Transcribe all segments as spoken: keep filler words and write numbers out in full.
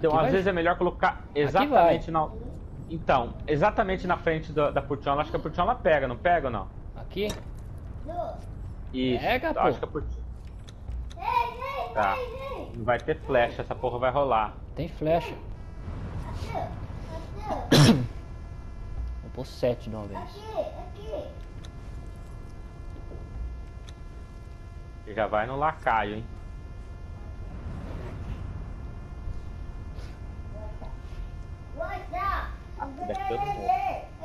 Então, Aqui às vai... vezes é melhor colocar exatamente na... Então, exatamente na frente da, da portiola. Acho que a portiola pega, não pega ou não? Aqui? Isso, Pega, acho pô. que a portiola... Tá. Não vai ter flecha, essa porra vai rolar. Tem flecha. Vou pôr sete de uma vez. Você já vai no lacaio, hein? Aqui daqui eu não vou.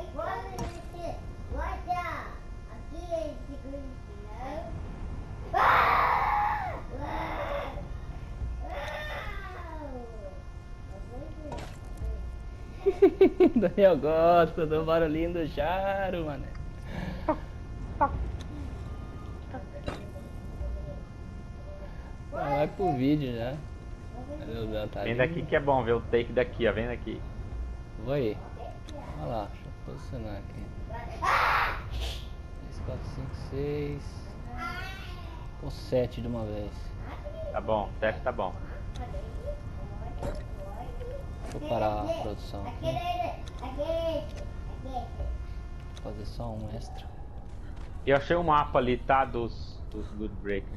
Daniel gosta do barulhinho do Charo, mano. Vai pro vídeo já. Tá Vem daqui que é bom ver o take daqui, ó. Vem daqui. Vou aí. Olha lá, deixa eu posicionar aqui. três, quatro, cinco, seis. Ou sete de uma vez. Tá bom, sete tá bom. Deixa eu parar a produção aqui. Vou fazer só um extra. Eu achei um mapa ali, tá? Dos, dos Good Breakers.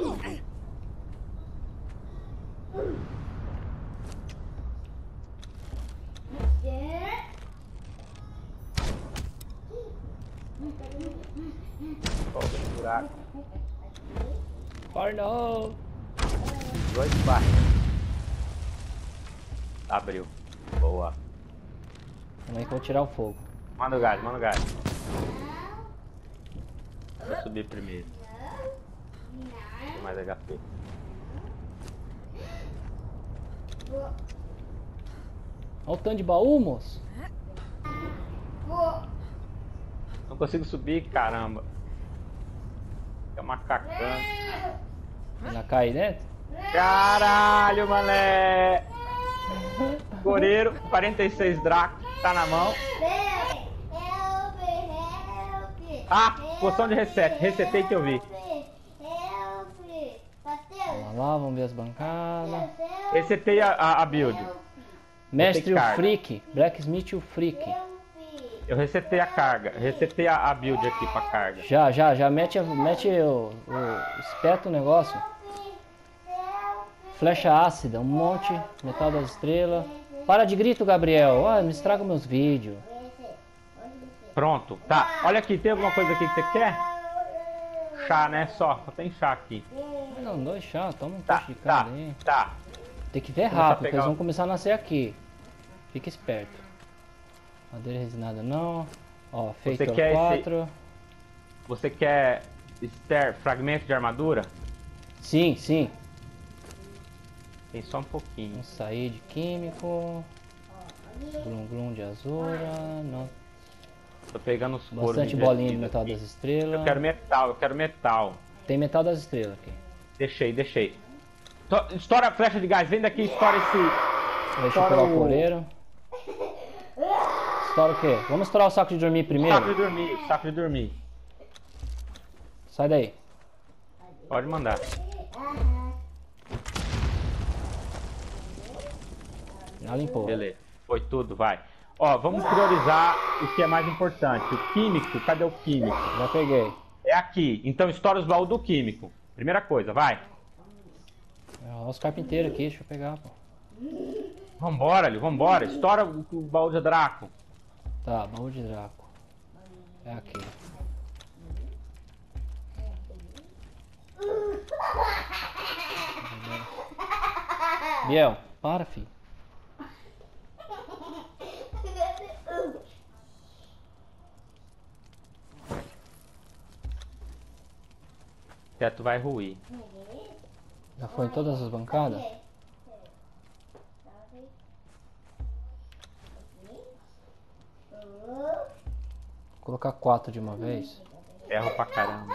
Ó, tem buraco. Porno! Dois barros. Abriu. Boa. Como é que eu vou tirar o fogo? Manda o gás, manda o gás. Vou subir primeiro. Tem mais H P. Olha o tanto de baú, moço. Não consigo subir, caramba. É macacão. Já cai dentro? Caralho, mané! Goreiro, quarenta e seis Draco, tá na mão. Ah, poção de reset, resetei que eu vi. Vamos lá, vamos ver as bancadas. Resetei a, a, a build. Mestre o carga. Freak, Blacksmith o Freak. Eu resetei a carga, resetei a, a build aqui pra carga. Já, já, já mete, mete o, o espeta o negócio. Flecha ácida, um monte, metal das estrelas. Para de grito, Gabriel. Ah, me estraga meus vídeos. Pronto, tá. Olha aqui, tem alguma coisa aqui que você quer? Chá, né? Só, só tem chá aqui. Não, dois chá, toma um Tá, peixe de tá, cada aí. tá. Tem que ver Começar a rápido, porque pegar eles o- vão começar a nascer aqui. Fica esperto. Madeira resinada não. Ó, feito quer esse- quatro. Você quer ster, fragmento de armadura? Sim, sim. Tem só um pouquinho. Vamos sair de químico. Glum glum de azura. Não. Tô pegando os coros. Bastante bolinha de invertidos metal aqui. das estrelas. Eu quero metal, eu quero metal. Tem metal das estrelas aqui. Deixei, deixei. To- Estoura a flecha de gás, vem daqui e estoura esse... Deixa eu Estoura pegar o o- coreiro. Estoura o quê? Vamos estourar o saco de dormir Saco primeiro? de dormir, saco de dormir. Sai daí. Pode mandar. Já limpou. Beleza, foi tudo, vai. Ó, vamos priorizar o que é mais importante. O químico, cadê o químico? Já peguei. É aqui, então estoura os baús do químico. Primeira coisa, vai. Olha os carpinteiros aqui, deixa eu pegar, pô. Vambora, ali, vambora. Estoura o, o baú de Draco. Tá, baú de Draco. É aqui. Biel, para, filho. O teto vai ruir. Já foi em todas as bancadas? Vou colocar quatro de uma vez. Ferro pra caramba.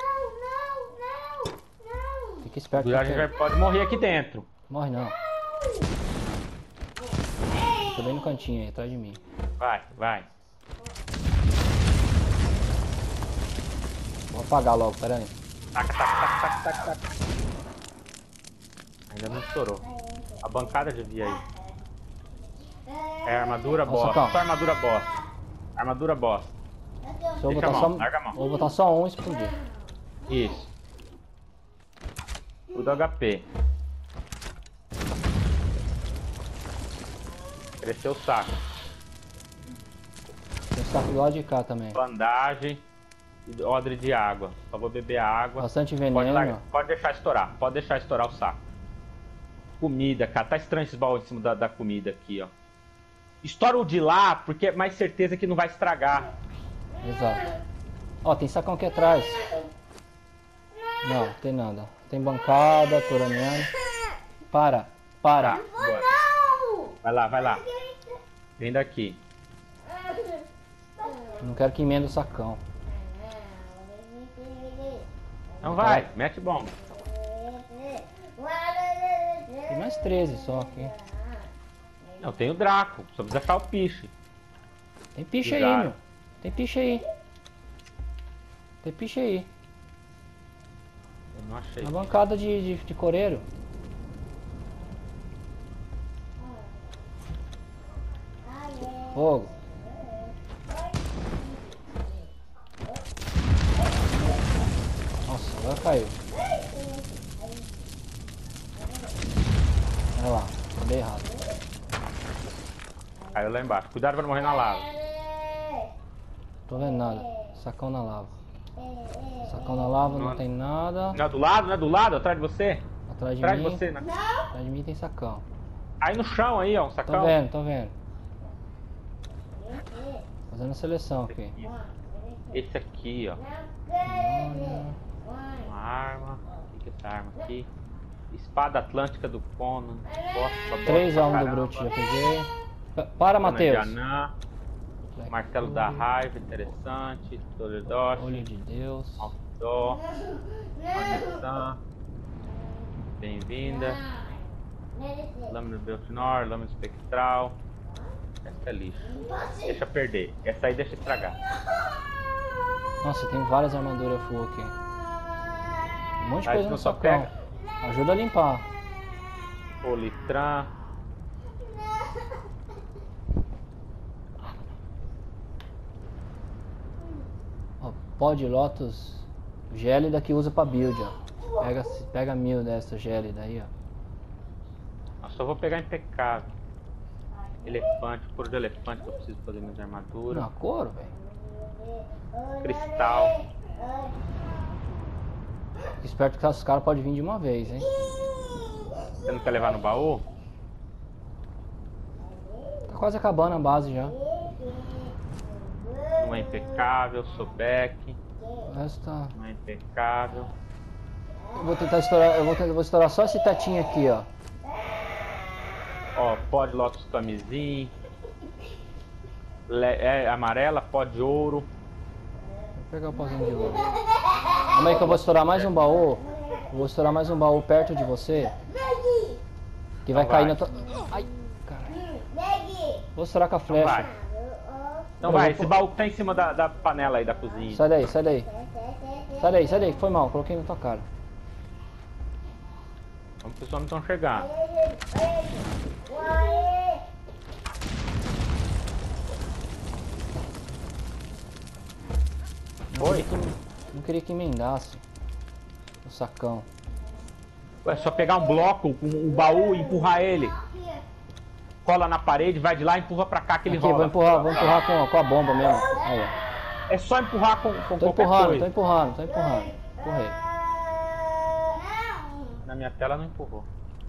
Fica esperto. O que eu Jorge já pego. pode morrer aqui dentro. Morre não. Tô bem no cantinho aí, atrás de mim. Vai, vai. Vou apagar logo, pera aí. Taca, taca, taca, taca, taca, taca. Ainda não estourou. A bancada devia ir. É armadura Nossa, bosta. calma. Só armadura bosta. Armadura bosta. Se eu Deixa botar a só, mão, larga a mão. vou botar só um e explodir. Isso. O do H P. Cresceu o saco. Tem um saco do lado de cá também. Bandagem e odre de água. Só vou beber a água. Bastante Pode, veneno. largar- pode deixar estourar. Pode deixar estourar o saco. Comida, cara. Tá estranho esses baús em cima da, da comida aqui, ó. Estoura o de lá, porque é mais certeza que não vai estragar. Exato. Ó, tem sacão aqui atrás. Não, tem nada. Tem bancada, toraneando. Para, para. Tá, bora. Vai lá, vai lá. Vem daqui. Não quero que emenda o sacão. Não vai, mete bomba. Tem mais treze só aqui. Não, tem o Draco. Só precisa achar o piche. Tem piche aí, Exato. meu. Tem piche aí. Tem piche aí. Eu não achei. Na bancada de, de, de coreiro. Fogo. Nossa, agora caiu. Olha lá, dei errado. Caiu lá embaixo. Cuidado pra não morrer na lava. Tô vendo nada. Sacão na lava. Sacão na lava, não Não. tem nada. Não é do lado? Não é do lado? Atrás de você? Atrás de Atrás de mim. você. Né? Atrás de mim tem sacão. Aí no chão aí, ó. Um Tô sacão. vendo, tô vendo. Fazendo a seleção aqui. Esse aqui, ó. Olha. Uma arma. O que é essa arma aqui? Espada Atlântica do Conan. Gosto, gosto Três pra almas do caramba. Brute já peguei. Pa- Para, Conan de Matheus. Anã. Martelo da Raiva, interessante. Toledoshi. Olho de Deus. Outdoor. Conexão. Bem-vinda. Lâmina do Belfinor, lâmina espectral. Essa é lixo. Deixa perder. Essa aí deixa estragar. Nossa, tem várias armaduras full aqui. Um monte de Aí coisa tu no só sacão. pega. Ajuda a limpar. Politran. Ó, pó de Lotus gélida que usa pra build, ó. Pega, pega mil dessa gélida aí, ó. Eu só vou pegar impecável. Elefante, couro de elefante que eu preciso fazer minhas armaduras. Não, couro, velho. Cristal. Fica esperto que os caras podem vir de uma vez, hein. Você não quer levar no baú? Tá quase acabando a base já. Não é impecável, Sobek. O resto tá... Não é impecável. Eu vou tentar estourar, eu vou, tentar, eu vou estourar só esse tetinho aqui, ó. Ó, pó de Lotus Camisim. Le é amarela, pó de ouro. Vou pegar o pozinho de ouro. Calma aí que eu vou estourar mais um baú. Eu vou estourar mais um baú perto de você. Que vai Então cair vai. na tua... Ai, caralho. Vou estourar com a Então flecha. vai. Então Eu vai, vou esse pôr- baú que tá em cima da, da panela aí da cozinha. Sai daí, sai daí. Sai daí, sai daí, foi mal, coloquei na tua cara. Como que os homens estão chegando? Não Oi? queria que, não queria que emendasse o sacão. É só pegar um bloco, um, um baú e empurrar ele. Cola na parede, vai de lá e empurra pra cá que ele Aqui, rola. vou empurrar, vou empurrar com, com a bomba mesmo. Aí, ó. É só empurrar com, com Tô qualquer empurrando, coisa. tô empurrando, tô empurrando. Empurrei. Na minha tela não empurrou.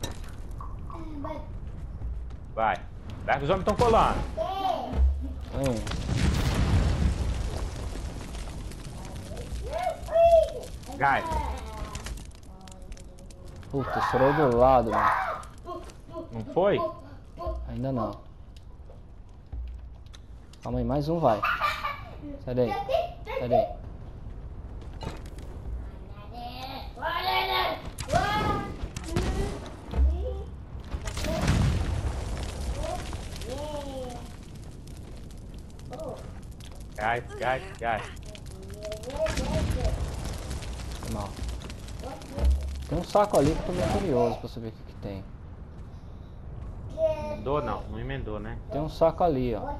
Vai. Vai que os homens estão colando. Tô indo. Gai. Puta, estourou do lado, mano. Não foi? Ainda não. Calma aí, mais um vai. Sai daí. Sai daí. Gás, gás, gás. Foi mal. Tem um saco ali que eu tô meio curioso pra saber o que, que tem. Emendou? Não, não emendou, né? Tem um saco ali, ó.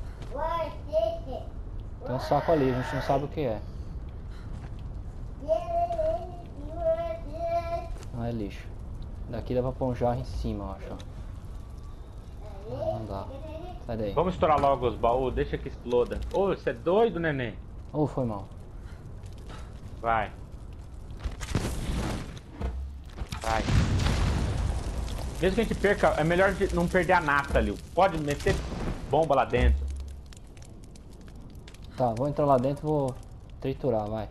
Tem um saco ali, a gente não sabe o que é. Não é lixo. Daqui dá pra pôr um jarro em cima, eu acho. Ah, não dá. Sai daí. Vamos estourar logo os baús, deixa que exploda. Ô, você é doido, neném? Oh, foi mal. Vai. Vai. Mesmo que a gente perca, é melhor não perder a nata ali. Pode meter bomba lá dentro. Tá, vou entrar lá dentro e vou triturar, vai.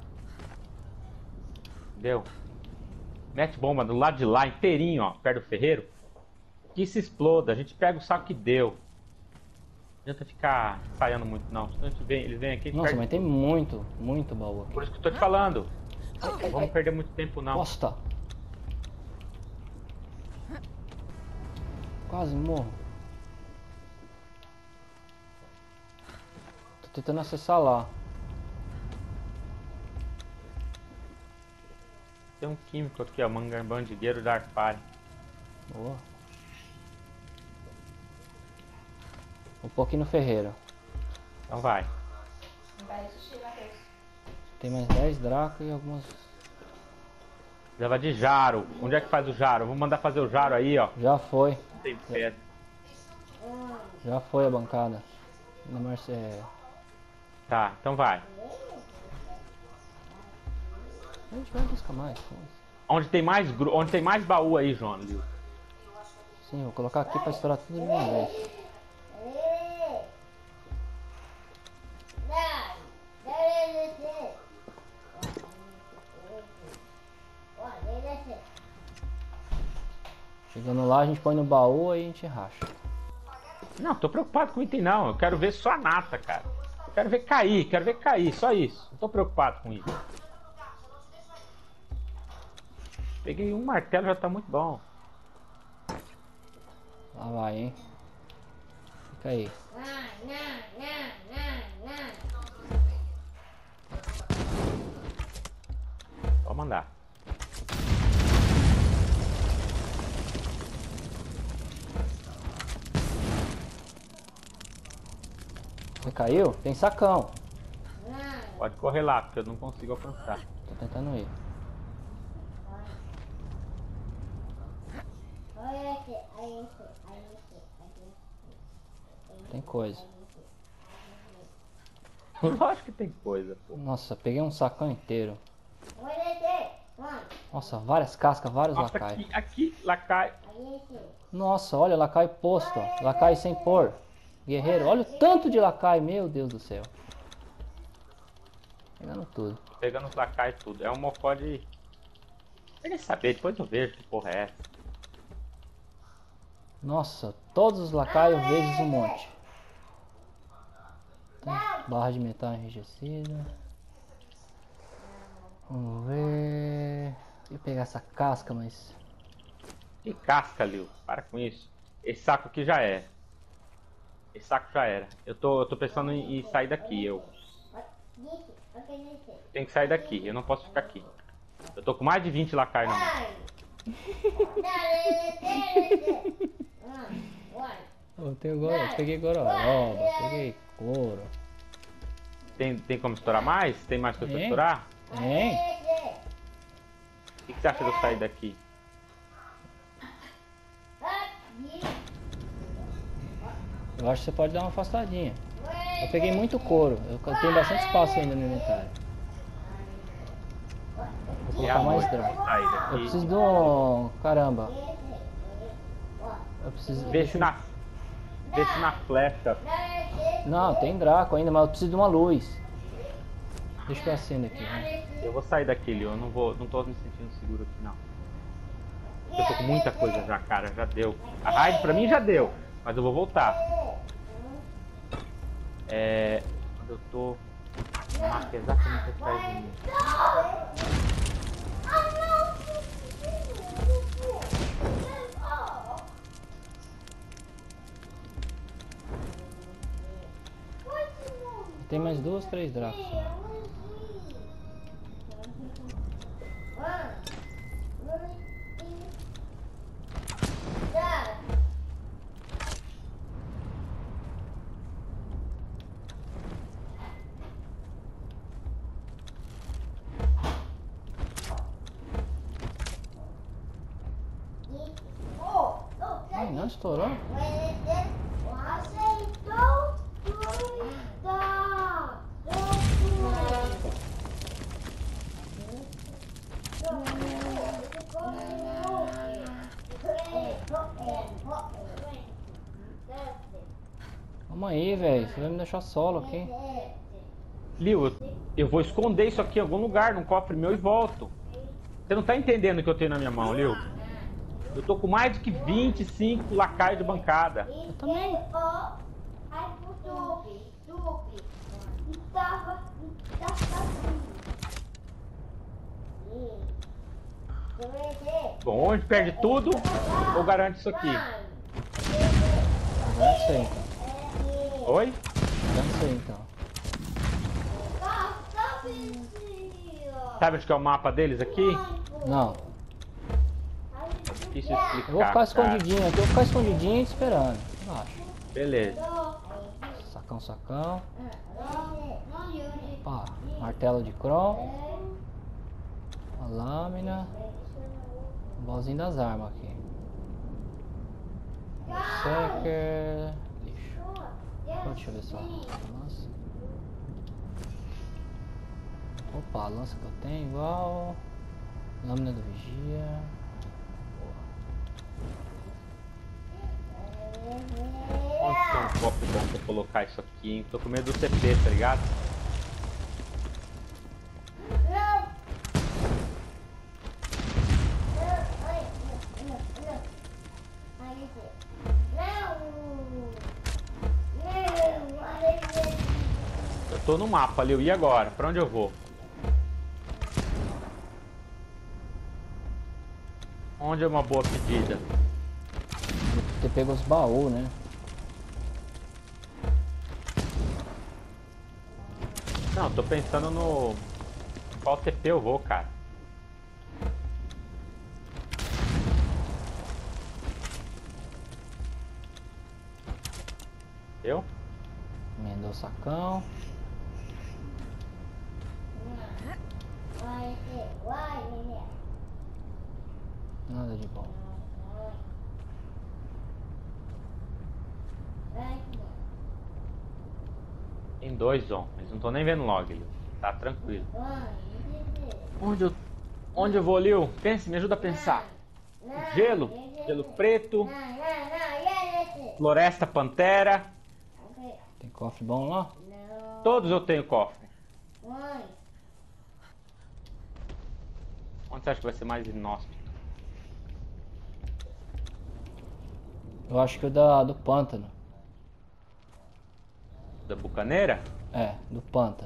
Deu. Mete bomba do lado de lá, inteirinho, ó, perto do ferreiro. Que se exploda, a gente pega o saco que deu. Não adianta ficar ensaiando muito, não. Senão a gente vem, eles vêm aqui e Nossa, perde mas tem tudo. muito, muito baú aqui. Por isso que eu tô te falando. Não vamos perder muito tempo, não. Bosta! Quase morro. Tô tentando acessar lá. Tem um químico aqui, ó, mangarbandigueiro da Arpari. Boa. Um pouquinho no ferreiro. Então vai. Tem mais dez dracos e algumas... Leva de jaro. Onde é que faz o jaro? Vou mandar fazer o jaro aí, ó. Já foi. Tem pedra. Já foi a bancada. Na Marce... é... Tá, então vai. A gente vai buscar mais. Onde tem mais, gru... Onde tem mais baú aí, João. Liu. Sim, vou colocar aqui pra estourar tudo de uma vez. Chegando lá, a gente põe no baú e a gente racha. Não, tô preocupado com item não. Eu quero ver só a nata, cara. Eu quero ver cair, quero ver cair, só isso. Não tô preocupado com isso. Peguei um martelo, já tá muito bom. Lá vai, hein? Fica aí. Pode mandar. Você caiu? Tem sacão. Pode correr lá, porque eu não consigo alcançar. Tô tentando ir. Tem coisa. Lógico que tem coisa, pô. Nossa, peguei um sacão inteiro. Nossa, várias cascas, vários Nossa, lacai. aqui, aqui, lacai. Nossa, olha, lacai posto, ó. Lacai sem pôr. Guerreiro, olha o tanto de lacai, meu Deus do céu. Pegando tudo. Pegando os lacai e tudo. É um mocó de... Eu nem saber, depois eu vejo que porra é essa. Nossa, todos os lacaios vezes um monte. Tá, barra de metal enrijecida. Vamos ver. Eu ia pegar essa casca, mas... Que casca, Liu. Para com isso. Esse saco aqui já é. Esse saco já era. Eu tô, eu tô pensando em, em sair daqui, eu. Tem que sair daqui, eu não posso ficar aqui. Eu tô com mais de vinte lacai na mão. Eu tenho agora, eu peguei gororoba, peguei couro. Tem, tem como estourar mais? Tem mais coisa pra Tem. estourar? Tem? O que, que você acha de eu sair daqui? Eu acho que você pode dar uma afastadinha. Eu peguei muito couro, eu tenho bastante espaço ainda no inventário. Vou É a colocar mais noite, eu drag. vou sair Eu daqui. preciso de um... Caramba. Eu preciso... Vê se na, vê se na flecha. Não, tem Draco ainda, mas eu preciso de uma luz. Deixa eu acender aqui, né? Eu vou sair daqui, Liu. Eu não vou, não tô me sentindo seguro aqui, não. Eu tô com muita coisa já, cara. Já deu. A raid pra mim já deu. Mas eu vou voltar. É... Quando eu tô... na marca exatamente atrás de mim. Tem mais duas, três Dracos. estourou? Calma aí, velho. Você vai me deixar solo aqui. Liu, eu, eu vou esconder isso aqui em algum lugar, num cofre meu e volto. Você não tá entendendo o que eu tenho na minha mão, Liu? Eu tô com mais do que vinte e cinco lacaios de bancada. Eu também. Bom, onde perde tudo ou garante isso aqui? Agora sei então. Oi? Já sei então. Sabe onde que é o mapa deles aqui? Não. Difícil explicar. Eu vou ficar cara. escondidinho aqui. Eu vou ficar escondidinho e esperando. Relaxa. Beleza. Sacão, sacão. Opa, martelo de chrome. A lâmina. O bolzinho das armas aqui. Secker. Lixo. Oh, deixa eu ver só. Lança. Opa, a lança que eu tenho igual. Lâmina do vigia. Onde tem um cofre bom pra colocar isso aqui, hein? Tô com medo do C P, tá ligado? Eu tô no mapa ali, e agora? Pra onde eu vou? Onde é uma boa pedida? Você pegou os baús, né? Não, tô pensando no... Qual T P eu vou, cara? Eu? Emendou o sacão. Nada de bom. Tem dois, Zon. Mas não tô nem vendo log, Liu. Tá tranquilo. Onde eu... Onde eu vou, Liu? Pense, me ajuda a pensar. Gelo. Gelo preto. Floresta Pantera. Tem cofre bom lá? Todos eu tenho cofre. Onde você acha que vai ser mais inóspito? Eu acho que o da, do pântano. Da Bucaneira? É, do pântano.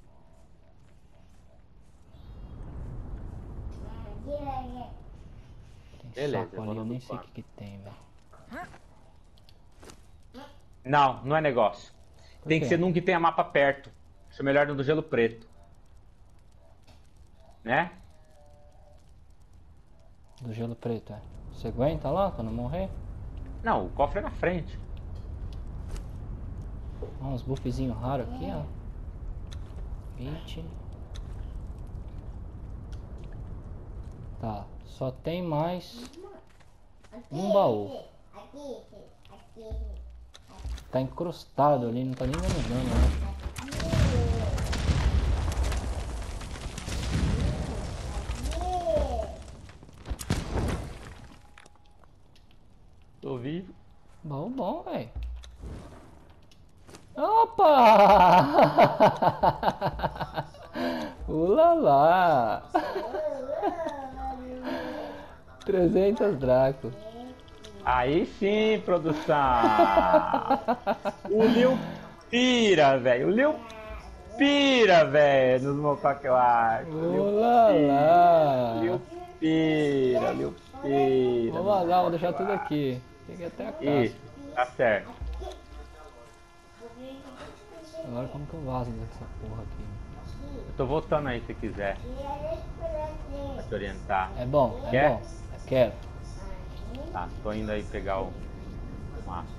Tem Beleza, saco eu vou ali, eu no nem do sei o pântano. que, que tem, velho. Não, não é negócio. Por Tem que quê? ser num que tenha mapa perto. Acho melhor no do gelo preto. Né? Do gelo preto, é. Você aguenta lá quando morrer? Não, o cofre é na frente. Ó, uns buffzinhos raros aqui, ó. vinte. Tá, só tem mais um baú. Tá encrustado ali, não tá nem dando dano, né? Tô vivo. Baú bom, velho. Opa! Ulala! trezentos dracos. Aí sim, produção. O Liu pira, velho. O Liu pira, velho, nos mocaque eu acho. Ulala! Liu pira, Liu pira. Vou vazar, vou deixar tudo aqui. Peguei até a casa. Isso, tá certo. Agora como que eu vazo dessa porra aqui? Eu tô voltando aí se quiser. Pra te orientar. É bom, é Quer? bom. Eu quero. Tá, tô indo aí pegar o mapa.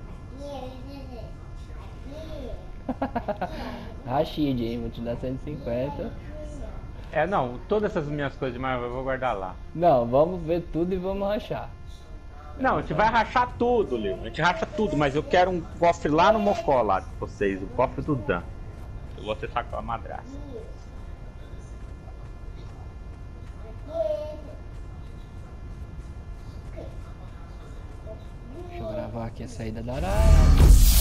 Rashid, hein? Vou te dar cento e cinquenta. É, não, todas essas minhas coisas de Marvel eu vou guardar lá. Não, vamos ver tudo e vamos rachar. Não, a gente vai rachar tudo, Leo. A gente racha tudo, mas eu quero um cofre lá no Mocó, lá de vocês. O cofre do Dan. Eu vou acessar com a madraça. Deixa eu gravar aqui a saída da área.